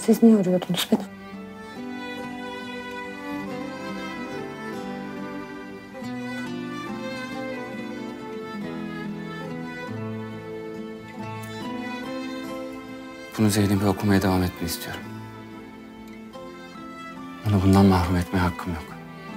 Siz niye arıyordunuz beni? Bunu Zeynep'e okumaya devam etmeni istiyorum. Onu bundan mahrum etmeye hakkım yok.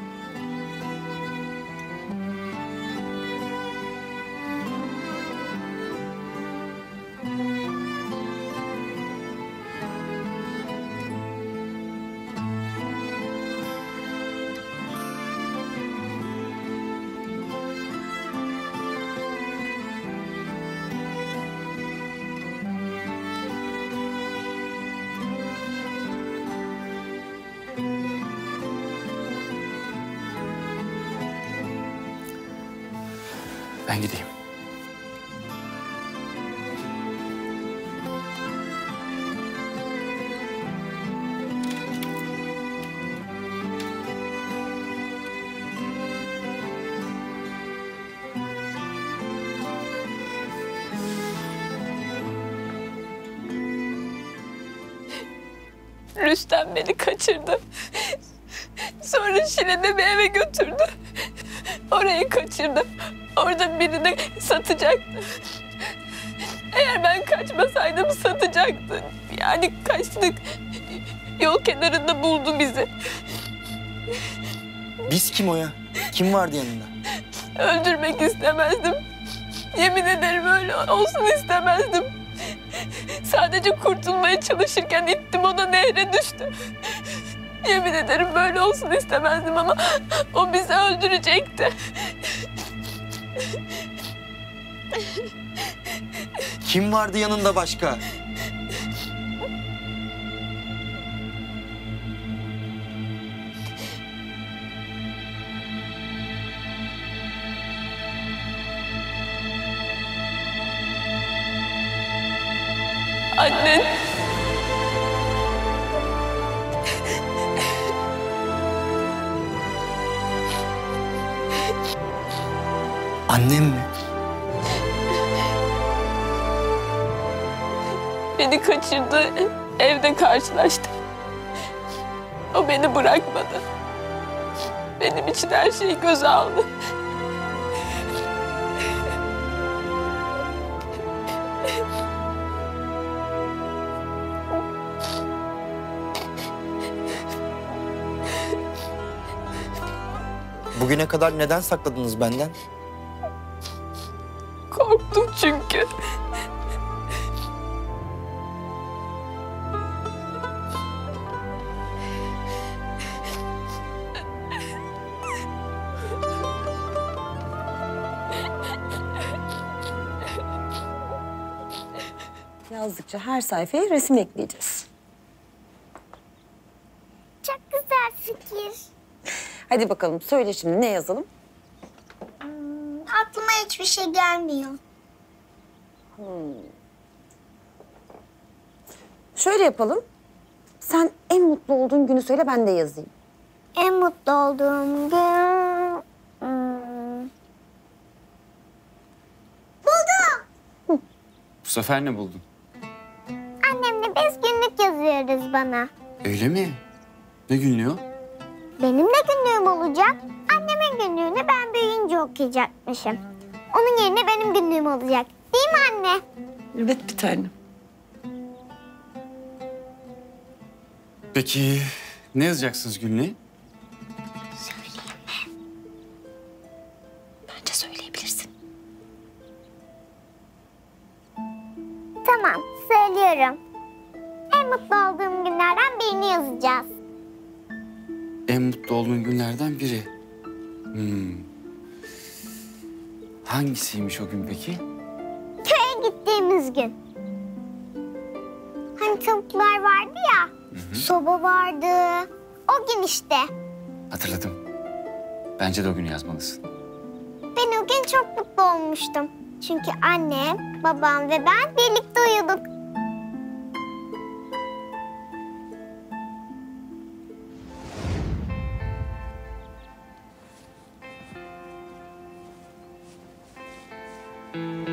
Ben gideyim. Rüstem beni kaçırdı. Sonra Şirin'e bir eve götürdü. Orayı kaçırdı. Orada birini satacaktı. Eğer ben kaçmasaydım satacaktı. Yani kaçtık. Yol kenarında buldu bizi. Biz kim o ya? Kim vardı yanında? Öldürmek istemezdim. Yemin ederim öyle olsun istemezdim. Sadece kurtulmaya çalışırken ittim, ona nehre düştü. Yemin ederim böyle olsun istemezdim ama o bizi öldürecekti. Kim vardı yanında başka? Annen. Annem mi? Beni kaçırdı, evde karşılaştık. O beni bırakmadı. Benim için her şeyi göze aldı. Bugüne kadar neden sakladınız benden? Korktum çünkü. Yazdıkça her sayfaya resim ekleyeceğiz. Çok güzel fikir. Hadi bakalım söyle şimdi ne yazalım? Aklıma hiçbir şey gelmiyor. Şöyle yapalım. Sen en mutlu olduğun günü söyle, ben de yazayım. En mutlu olduğum gün... Buldum. Bu sefer ne buldun? Annemle biz günlük yazıyoruz bana. Öyle mi? Ne günlüğü o? Benim de günlüğüm olacak. Annemin günlüğünü ben büyüyünce okuyacakmışım. Onun yerine benim günlüğüm olacak. Değil mi anne? Evet bir tane. Peki ne yazacaksınız günlüğe? Bence söyleyebilirsin. Tamam, söylüyorum. En mutlu olduğum günlerden birini yazacağız. En mutlu olduğun günlerden biri. Hangisiymiş o gün peki? Köye gittiğimiz gün. Hani tavuklar vardı ya, soba vardı. O gün işte. Hatırladım. Bence de o günü yazmalısın. Ben o gün çok mutlu olmuştum. Çünkü annem, babam ve ben birlikte uyuduk.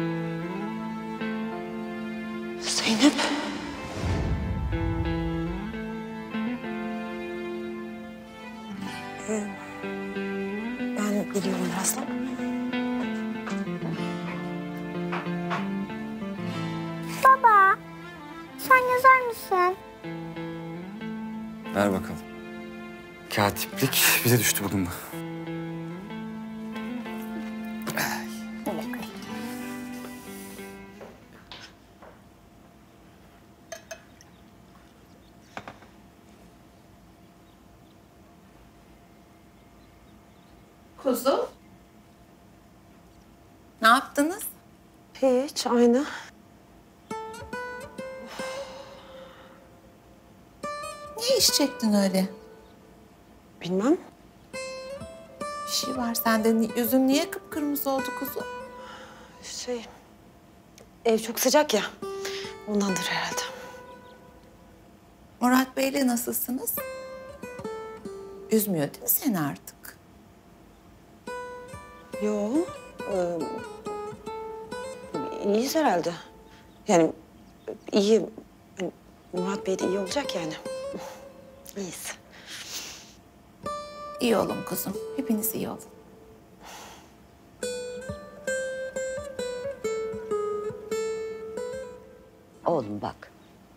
Zeynep. Ben biliyorum birazdan. Baba, sen yazar mısın? Ver bakalım. Katiplik bize düştü bugün bu. Kuzu. Ne yaptınız? Hiç, aynı. Niye iş çektin öyle? Bilmem. Bir şey var sende. Yüzün niye kıpkırmızı oldu kuzu? Ev çok sıcak ya. Ondandır herhalde. Murat Bey'le nasılsınız? Üzmüyor değil mi seni artık? Yo. İyiyiz herhalde. Yani iyi. Hani Murat Bey de iyi olacak yani. İyiyiz. İyi olun kuzum. Hepiniz iyi olun. Oğlum bak.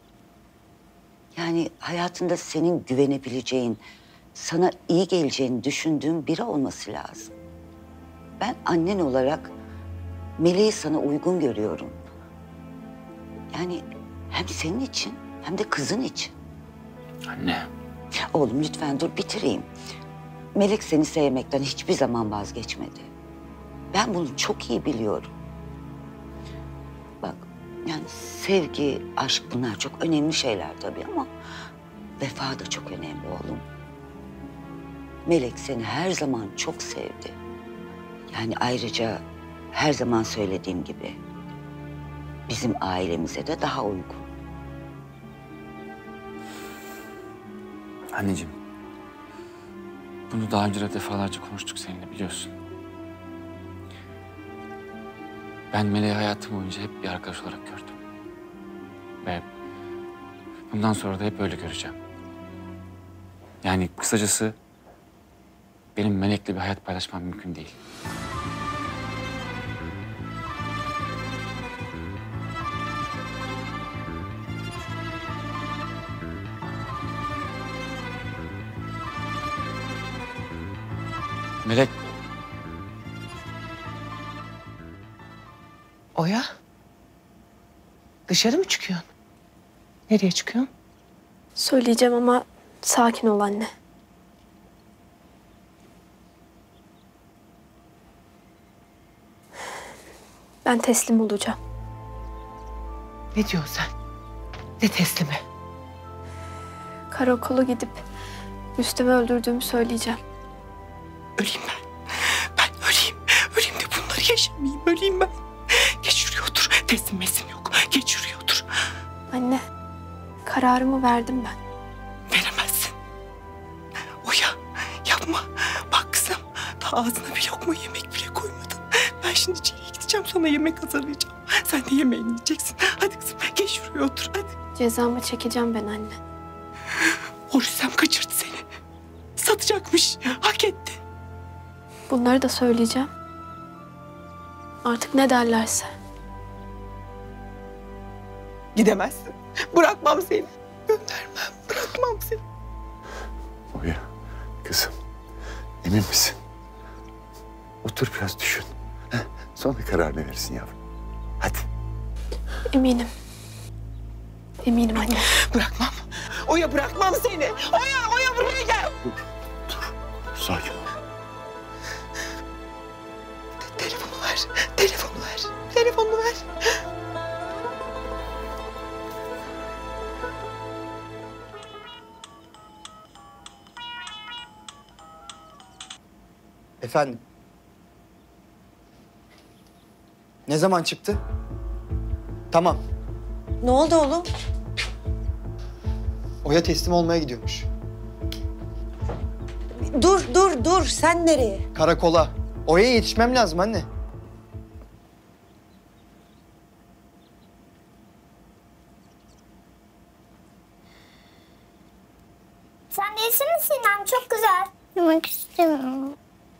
Yani hayatında senin güvenebileceğin, sana iyi geleceğini düşündüğün biri olması lazım. Ben annen olarak Meleği sana uygun görüyorum. Yani hem senin için hem de kızın için. Anne. Oğlum lütfen dur bitireyim. Melek seni sevmekten hiçbir zaman vazgeçmedi. Ben bunu çok iyi biliyorum. Bak yani sevgi, aşk bunlar çok önemli şeyler tabii ama vefa da çok önemli oğlum. Melek seni her zaman çok sevdi. Yani ayrıca her zaman söylediğim gibi bizim ailemize de daha uygun. Anneciğim. Bunu daha önce de defalarca konuştuk seninle biliyorsun. Ben Meleği hayatım boyunca hep bir arkadaş olarak gördüm. Ve bundan sonra da hep öyle göreceğim. Yani kısacası benim Melek'le bir hayat paylaşmam mümkün değil. Melek, Oya. Dışarı mı çıkıyorsun? Nereye çıkıyorsun? Söyleyeceğim ama sakin ol anne. Ben teslim olacağım. Ne diyorsun sen? Ne teslimi? Karakola gidip Rüstem'i öldürdüğümü söyleyeceğim. Öleyim ben. Ben öleyim. Öleyim de bunları yaşamayayım. Öleyim ben. Geç şuraya otur. Teslim mesim yok. Geç şuraya otur. Anne, kararımı verdim ben. Veremezsin. Oya yapma. Bak kızım. Daha ağzına bir lokma yemek bile koymadın. Ben şimdi içeriye gideceğim. Sana yemek hazırlayacağım. Sen de yemeğini yiyeceksin. Hadi kızım geç şuraya otur. Hadi. Cezamı çekeceğim ben anne. O Rüstem kaçırdı seni. Satacakmış. Hak etti. Bunları da söyleyeceğim. Artık ne derlerse. Gidemezsin. Bırakmam seni. Göndermem. Bırakmam seni. Oya, kızım, emin misin? Otur biraz düşün. Heh, sonra kararını verirsin yavrum. Hadi. Eminim. Eminim anne. Bırakmam. Oya bırakmam seni. Oya buraya gel. Sakin ol. Telefonu ver. Telefonu ver. Telefonu ver. Efendim? Ne zaman çıktı? Tamam. Ne oldu oğlum? Oya teslim olmaya gidiyormuş. Dur. Sen nereye? Karakola. Oya'ya yetişmem lazım anne. Sen de yesene Sinem, çok güzel. Yemek istiyorum. İstemiyorum.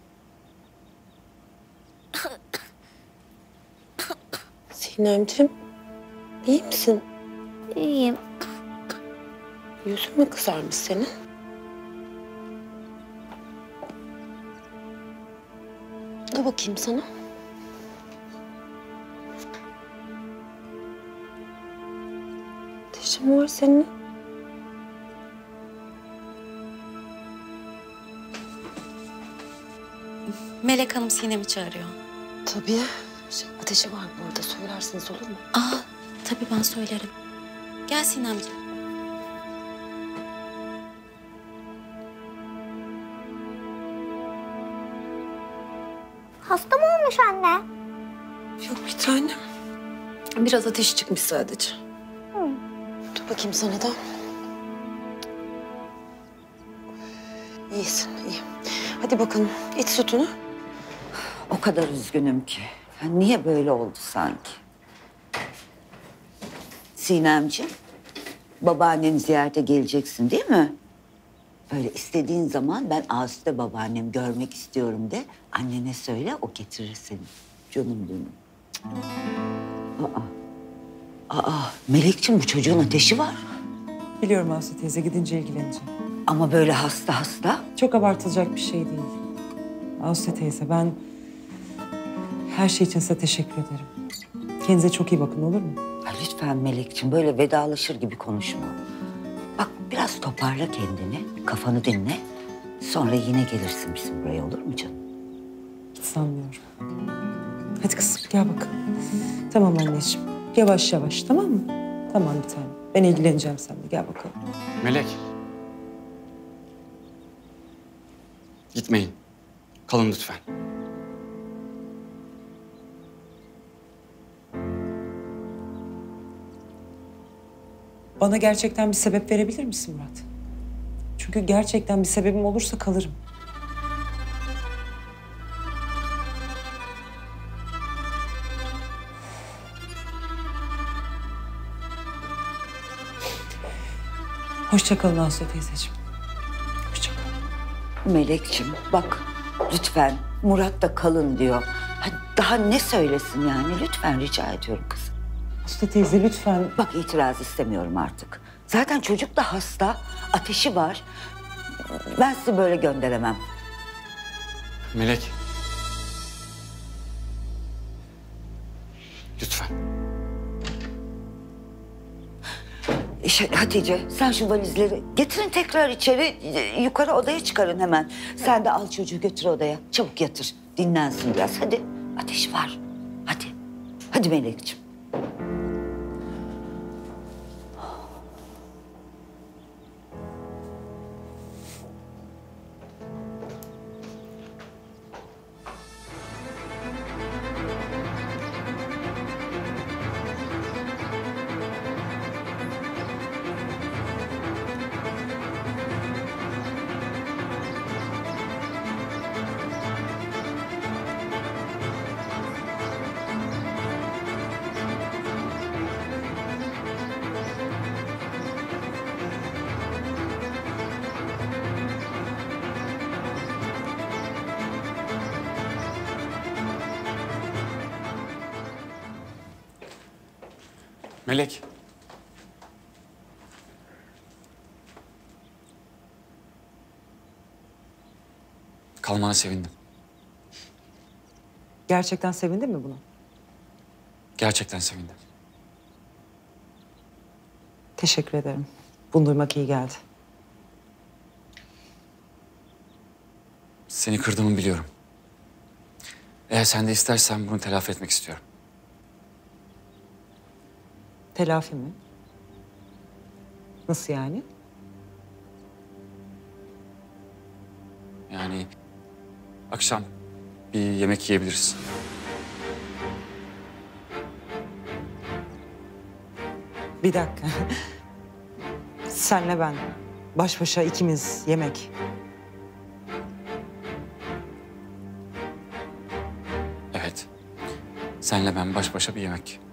Sinemciğim, iyi misin? İyiyim. Yüzün mü kızarmış senin? Dur bakayım sana. Ateşin var senin. Melek Hanım Sinem'i çağırıyor. Tabii. Ateşi var bu arada. Söylersiniz olur mu? Aa, tabii ben söylerim. Gel Sinemciğim. Hasta mı olmuş anne? Yok bir tanem. Biraz ateşi çıkmış sadece. Dur bakayım sana da. İyisin, iyi. Hadi bakalım, iç sütünü. O kadar üzgünüm ki. Ya niye böyle oldu sanki? Sinemciğim, babaanneni ziyarete geleceksin değil mi? Böyle istediğin zaman ben Asude babaannem görmek istiyorum de. Annene söyle, o getirir seni. Canım benim. Melekciğim bu çocuğun ateşi var. Biliyorum Aslı teyze, gidince ilgileneceğim. Ama böyle hasta hasta. Çok abartılacak bir şey değil. Aslı teyze, ben her şey için size teşekkür ederim. Kendinize çok iyi bakın, olur mu? Ay lütfen Melekciğim böyle vedalaşır gibi konuşma. Bak biraz toparla kendini, kafanı dinle. Sonra yine gelirsin bizim buraya, olur mu canım? Hiç sanmıyorum. Hadi kızım gel bakalım. Tamam anneciğim. Yavaş yavaş, tamam mı? Tamam bir tanem. Ben ilgileneceğim seninle. Gel bakalım. Melek. Gitmeyin. Kalın lütfen. Bana gerçekten bir sebep verebilir misin Murat? Çünkü gerçekten bir sebebim olursa kalırım. Hoşça kalın Aslı teyzeciğim. Hoşça kalın. Melekciğim bak lütfen Murat da kalın diyor. Ha, daha ne söylesin yani, lütfen rica ediyorum kızım. Aslı teyze lütfen. Bak itiraz istemiyorum artık. Zaten çocuk da hasta, ateşi var. Ben sizi böyle gönderemem. Melek. Lütfen. Hatice sen şu valizleri getirin tekrar içeri, yukarı odaya çıkarın hemen. Sen de al çocuğu götür odaya, çabuk yatır. Dinlensin biraz hadi. Ateş var. Hadi. Hadi Melekciğim. Melek. Kalmana sevindim. Gerçekten sevindin mi buna? Gerçekten sevindim. Teşekkür ederim. Bunu duymak iyi geldi. Seni kırdığımı biliyorum. Eğer sen de istersen bunu telafi etmek istiyorum. Telafi mi? Nasıl yani? Yani akşam bir yemek yiyebiliriz. Bir dakika. Senle ben. Baş başa ikimiz yemek. Evet. Senle ben baş başa bir yemek.